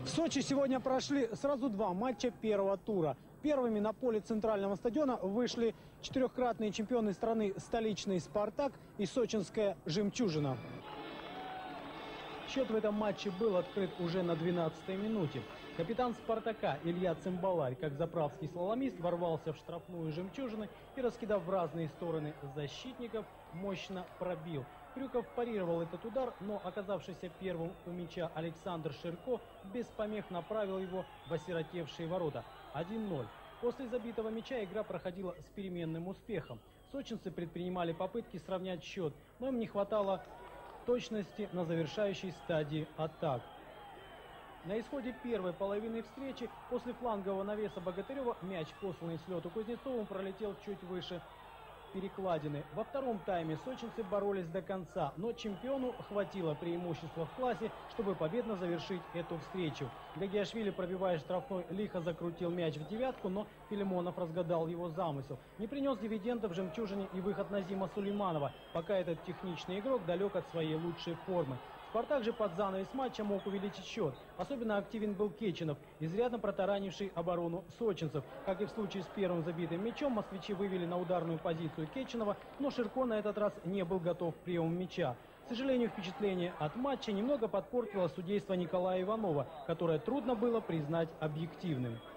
В Сочи сегодня прошли сразу два матча первого тура. Первыми на поле центрального стадиона вышли четырехкратные чемпионы страны столичный «Спартак» и сочинская «Жемчужина». Счет в этом матче был открыт уже на 12-й минуте. Капитан «Спартака» Илья Цимбаларь, как заправский слаломист, ворвался в штрафную «Жемчужины» и, раскидав в разные стороны защитников, мощно пробил. Крюков парировал этот удар, но оказавшийся первым у мяча Александр Ширко без помех направил его в осиротевшие ворота. 1-0. После забитого мяча игра проходила с переменным успехом. Сочинцы предпринимали попытки сравнять счет, но им не хватало точности на завершающей стадии атак. На исходе первой половины встречи после флангового навеса Богатырева мяч, посланный с лету Кузнецовым, пролетел чуть выше перекладины. Во втором тайме сочинцы боролись до конца, но чемпиону хватило преимущества в классе, чтобы победно завершить эту встречу. Гагиашвили, пробивая штрафной, лихо закрутил мяч в девятку, но Филимонов разгадал его замысел. Не принес дивидендов «Жемчужине» и выход Назима Сулейманова, пока этот техничный игрок далек от своей лучшей формы. «Спартак» же под занавес матча мог увеличить счет. Особенно активен был Кеченов, изрядно протаранивший оборону сочинцев. Как и в случае с первым забитым мячом, москвичи вывели на ударную позицию Кеченова, но Ширко на этот раз не был готов к приему мяча. К сожалению, впечатление от матча немного подпортило судейство Николая Иванова, которое трудно было признать объективным.